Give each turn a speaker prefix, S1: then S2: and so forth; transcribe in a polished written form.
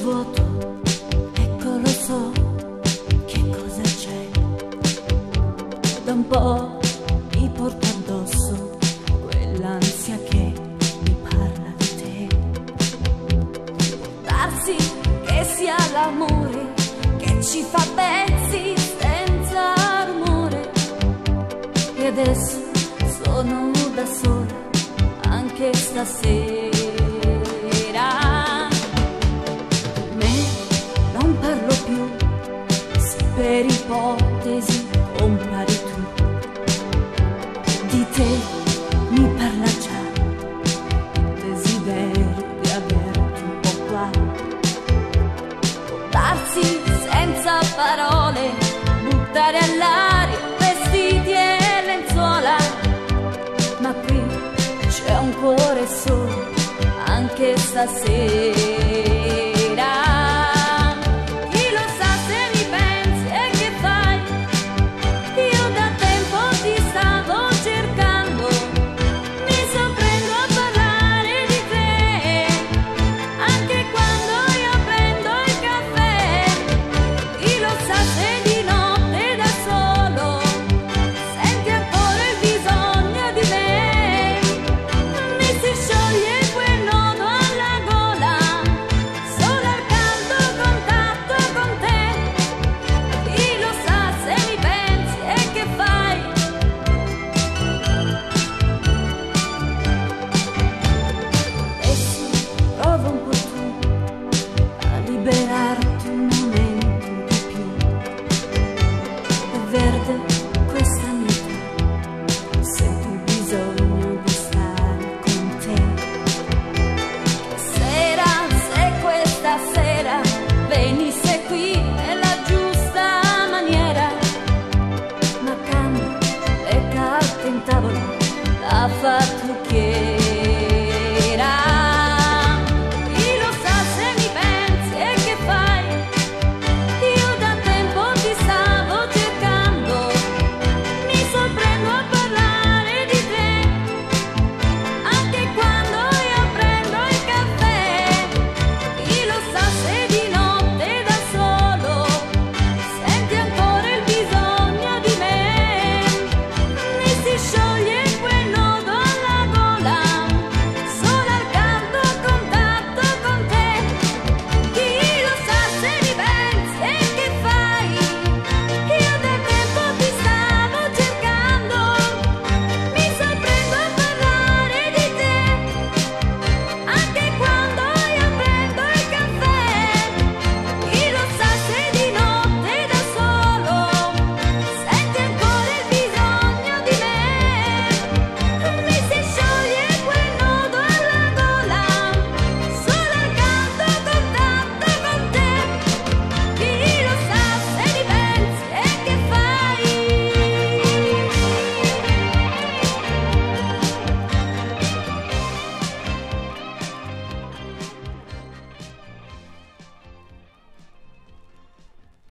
S1: vuoto, ecco lo so che cosa c'è. Da un po' mi porta addosso quell'ansia che mi parla di te. Darsi che sia l'amore che ci fa pezzi senza rumore. E adesso sono da sola anche stasera. Con me non parlo più, se per ipotesi compari tu. Di te mi parla già il desiderio di averti un po' qua. Può darsi senza parole, buttare all'aria vestiti e lenzuola, ma qui c'è un cuore solo anche stasera.